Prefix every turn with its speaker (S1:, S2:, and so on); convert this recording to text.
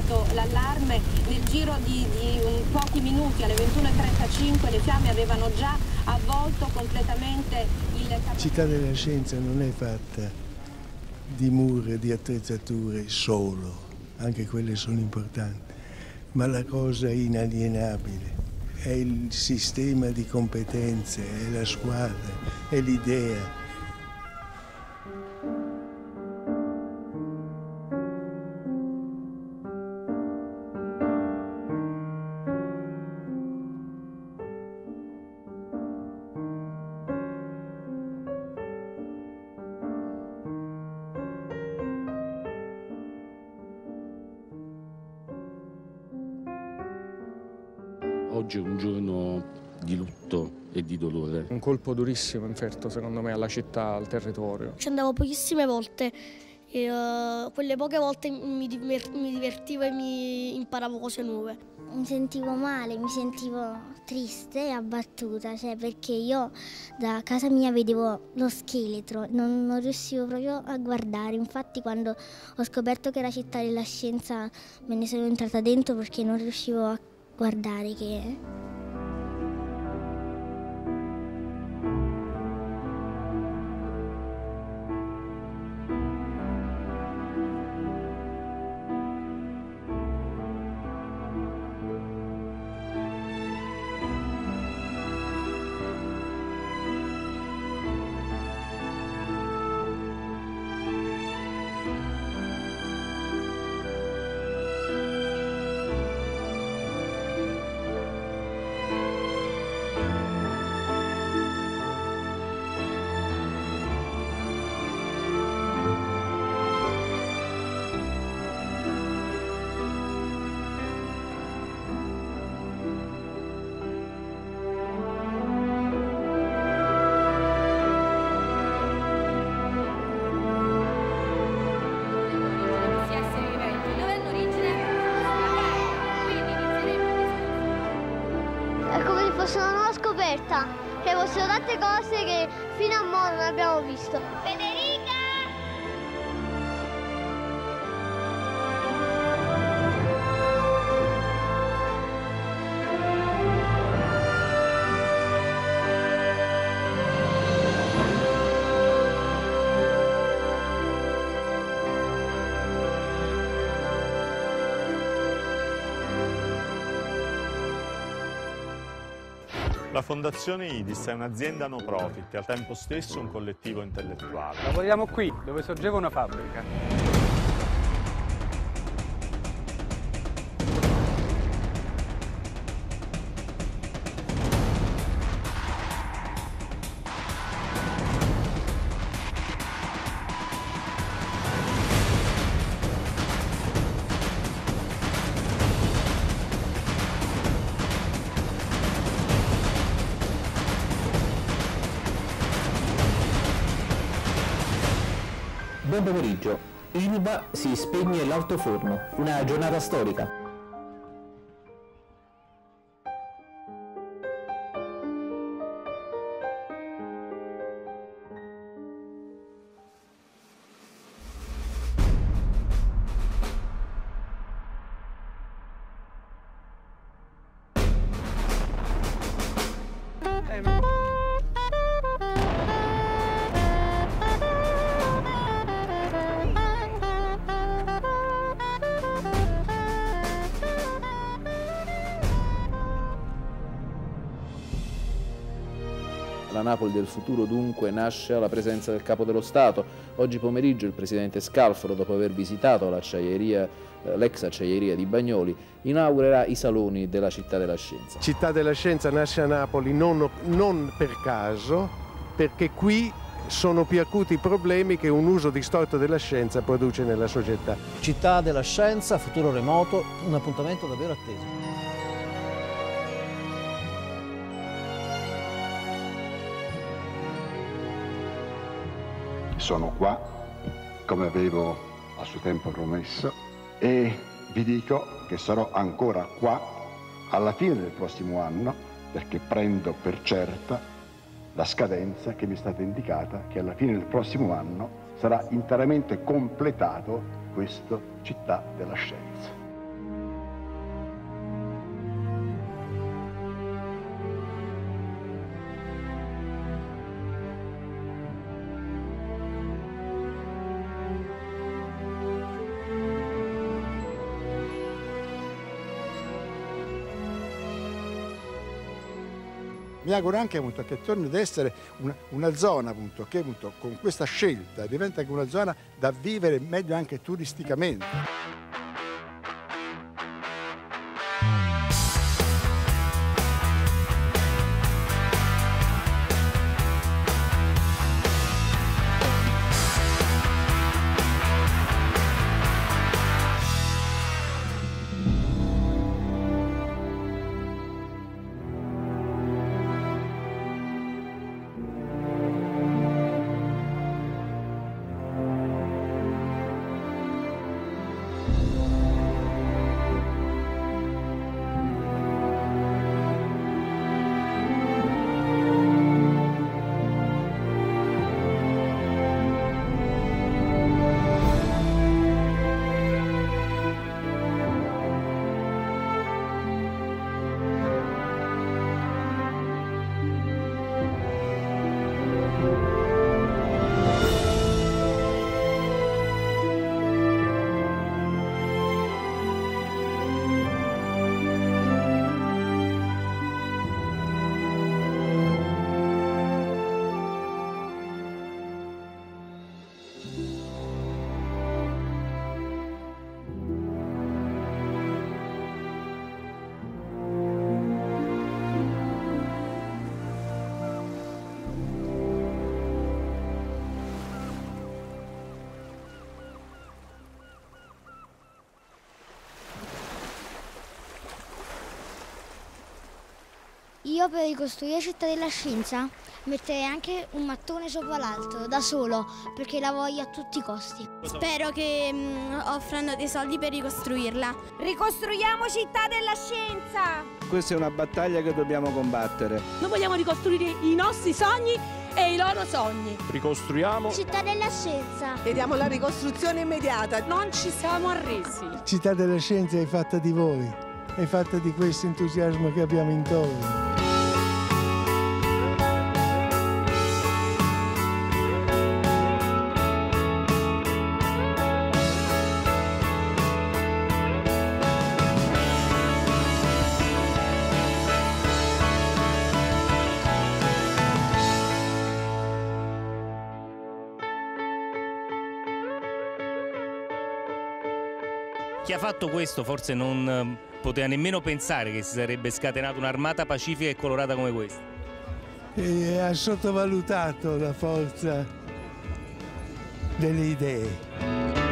S1: dato l'allarme. Nel giro di pochi minuti, alle 21:35, le fiamme avevano già avvolto completamente il...
S2: Città della Scienza non è fatta di mura, di attrezzature solo, anche quelle sono importanti, ma la cosa inalienabile è il sistema di competenze, è la squadra, è l'idea.
S3: Oggi è un giorno di lutto e di dolore.
S4: Un colpo durissimo inferto secondo me alla città, al territorio.
S5: Ci andavo pochissime volte e quelle poche volte mi divertivo e mi imparavo cose nuove.
S6: Mi sentivo male, mi sentivo triste e abbattuta, perché io da casa mia vedevo lo scheletro, non riuscivo proprio a guardare. Infatti quando ho scoperto che era Città della Scienza me ne sono entrata dentro perché non riuscivo a guardare che...
S7: Fosse una nuova scoperta, che fossero tante cose che fino a ora non abbiamo visto. Federica!
S8: La Fondazione IDIS è un'azienda no profit e al tempo stesso un collettivo intellettuale.
S9: Lavoriamo qui, dove sorgeva una fabbrica.
S10: Buon pomeriggio. Ilva si spegne l'altoforno, una giornata storica.
S11: La Napoli del futuro dunque nasce alla presenza del Capo dello Stato. Oggi pomeriggio il Presidente Scalfaro, dopo aver visitato l'ex acciaieria di Bagnoli, inaugurerà i saloni della Città della Scienza.
S2: Città della Scienza nasce a Napoli non per caso, perché qui sono più acuti i problemi che un uso distorto della scienza produce nella società.
S12: Città della Scienza, futuro remoto, un appuntamento davvero atteso.
S13: Sono qua, come avevo a suo tempo promesso, e vi dico che sarò ancora qua alla fine del prossimo anno, perché prendo per certa la scadenza che mi è stata indicata, che alla fine del prossimo anno sarà interamente completato questo Città della Scienza.
S14: Mi auguro anche appunto, che torni ad essere una zona appunto, che appunto, con questa scelta diventa anche una zona da vivere meglio anche turisticamente.
S6: Io per ricostruire Città della Scienza metterei anche un mattone sopra l'altro, da solo, perché la voglio a tutti i costi.
S15: Spero che offrano dei soldi per ricostruirla.
S16: Ricostruiamo Città della Scienza!
S17: Questa è una battaglia che dobbiamo combattere.
S18: Noi vogliamo ricostruire i nostri sogni e i loro sogni.
S19: Ricostruiamo
S7: Città della Scienza.
S20: Chiediamo la ricostruzione immediata.
S18: Non ci siamo arresi.
S2: Città della Scienza è fatta di voi, è fatta di questo entusiasmo che abbiamo intorno.
S21: Chi ha fatto questo forse non poteva nemmeno pensare che si sarebbe scatenata un'armata pacifica e colorata come questa.
S2: E ha sottovalutato la forza delle idee.